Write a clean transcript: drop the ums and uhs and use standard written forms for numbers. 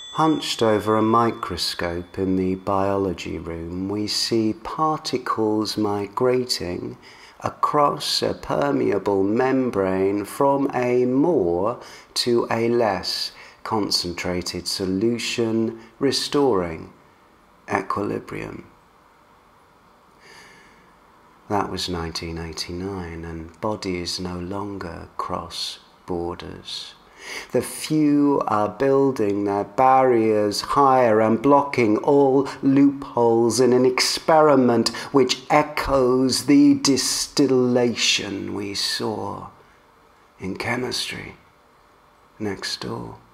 Hunched over a microscope in the biology room, we see particles migrating across a permeable membrane from a more to a less concentrated solution, restoring equilibrium. That was 1989, and bodies no longer cross borders. The few are building their barriers higher and blocking all loopholes in an experiment which echoes the distillation we saw in chemistry next door.